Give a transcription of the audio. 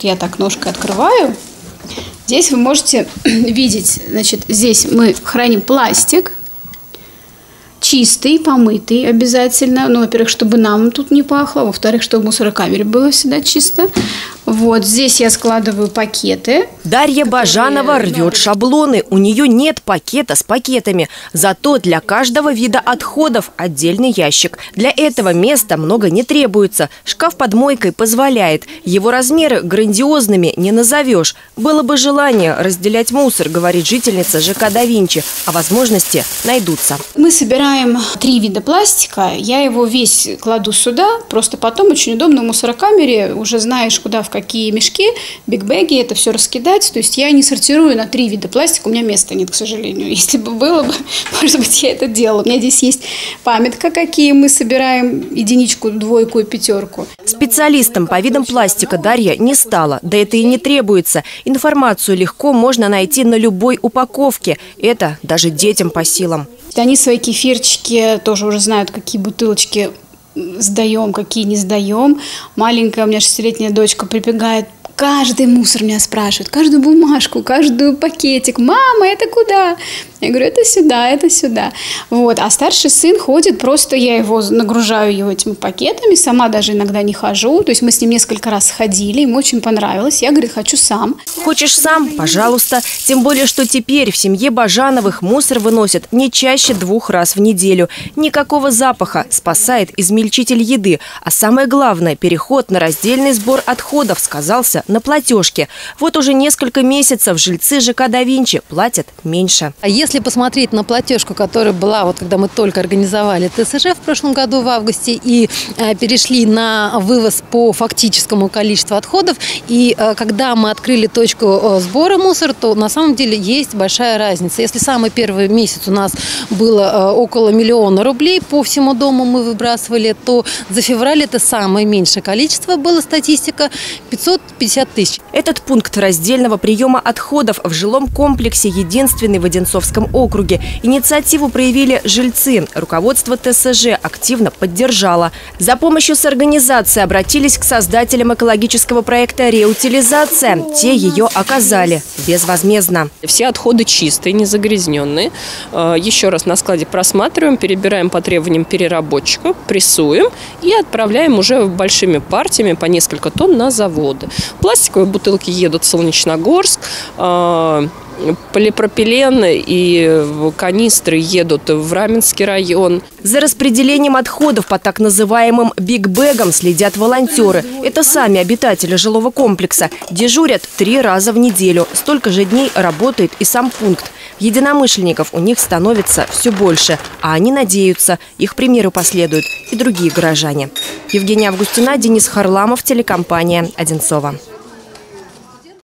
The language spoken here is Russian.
Вот я так ножкой открываю. Здесь вы можете видеть, значит, здесь мы храним пластик. Чистый, помытый обязательно. Ну, во-первых, чтобы нам тут не пахло. Во-вторых, чтобы в мусорокамере было всегда чисто. Вот здесь я складываю пакеты. Дарья Бажанова рвет шаблоны. У нее нет пакета с пакетами. Зато для каждого вида отходов отдельный ящик. Для этого места много не требуется. Шкаф под мойкой позволяет. Его размеры грандиозными не назовешь. Было бы желание разделять мусор, говорит жительница ЖК Да Винчи. А возможности найдутся. Мы собираем 3 вида пластика. Я его весь кладу сюда. Просто потом очень удобно в мусорокамере. Уже знаешь, куда, в какие мешки, бигбэги, это все раскидать. То есть я не сортирую на 3 вида пластика. У меня места нет, к сожалению. Если бы было бы, может быть, я это делала. У меня здесь есть памятка, какие мы собираем. 1, 2 и 5. Специалистом по видам пластика Дарья не стала. Да это и не требуется. Информацию легко можно найти на любой упаковке. Это даже детям по силам. Они свои кефирчики тоже уже знают, какие бутылочки сдаем, какие не сдаем. Маленькая у меня 6-летняя дочка прибегает. Каждый мусор меня спрашивает, каждую бумажку, каждый пакетик. Мама, это куда? Я говорю, это сюда, это сюда. Вот. А старший сын ходит, просто я его нагружаю его этими пакетами, сама даже иногда не хожу. То есть мы с ним несколько раз ходили, ему очень понравилось. Я, говорит, хочу сам. Хочешь сам? Пожалуйста. Тем более, что теперь в семье Бажановых мусор выносят не чаще 2 раз в неделю. Никакого запаха, спасает измельчитель еды. А самое главное, переход на раздельный сбор отходов сказался на платежке. Вот уже несколько месяцев жильцы ЖК Да Винчи платят меньше. Если посмотреть на платежку, которая была, вот когда мы только организовали ТСЖ в прошлом году в августе и перешли на вывоз по фактическому количеству отходов, и когда мы открыли точку сбора мусора, то на самом деле есть большая разница. Если самый первый месяц у нас было около 1 000 000 рублей по всему дому мы выбрасывали, то за февраль это самое меньшее количество было, статистика, 550 000. Этот пункт раздельного приема отходов в жилом комплексе единственный в Одинцовском округе. Инициативу проявили жильцы. Руководство ТСЖ активно поддержало. За помощью с организацией обратились к создателям экологического проекта «Реутилизация». Те ее оказали безвозмездно. Все отходы чистые, не загрязненные. Еще раз на складе просматриваем, перебираем по требованиям переработчика, прессуем и отправляем уже большими партиями по несколько тонн на заводы. Пластиковые бутылки едут в Солнечногорск, полипропилен и канистры едут в Раменский район. За распределением отходов по так называемым бигбэгам следят волонтеры. Это сами обитатели жилого комплекса. Дежурят 3 раза в неделю. Столько же дней работает и сам пункт. Единомышленников у них становится все больше. А они надеются, их примеру последуют и другие горожане. Евгения Августина, Денис Харламов, телекомпания «Одинцово».